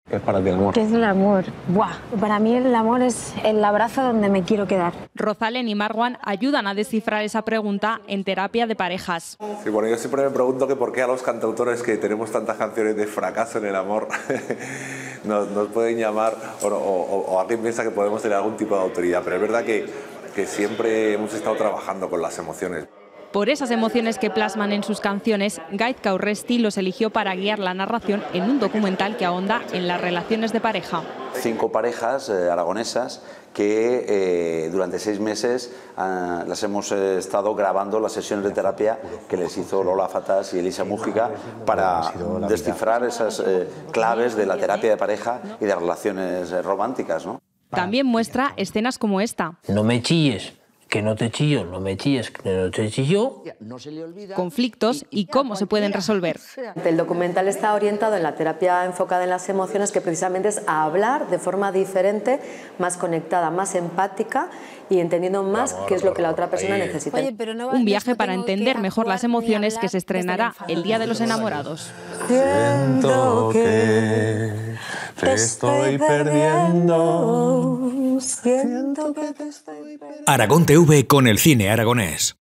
¿Qué es para ti el amor? ¿Qué es el amor? Buah, para mí el amor es el abrazo donde me quiero quedar. Rosalén y Marwan ayudan a descifrar esa pregunta en terapia de parejas. Sí, bueno, yo siempre me pregunto que por qué a los cantautores que tenemos tantas canciones de fracaso en el amor nos pueden llamar o alguien piensa que podemos tener algún tipo de autoridad, pero es verdad que siempre hemos estado trabajando con las emociones. Por esas emociones que plasman en sus canciones, Gaizka Urresti los eligió para guiar la narración en un documental que ahonda en las relaciones de pareja. 5 parejas aragonesas que durante 6 meses las hemos estado grabando las sesiones de terapia que les hizo Lola Fatas y Elisa Mújica para descifrar esas claves de la terapia de pareja y de relaciones románticas, ¿no? También muestra escenas como esta. No me chilles, que no te chillo, no me chilles, que no te chillo. Conflictos y cómo se pueden resolver. El documental está orientado en la terapia enfocada en las emociones, que precisamente es a hablar de forma diferente, más conectada, más empática y entendiendo más qué es lo que la otra persona necesita. Un viaje para entender mejor las emociones que se estrenará el Día de los Enamorados. Siento que te estoy perdiendo. Aragón TV con el cine aragonés.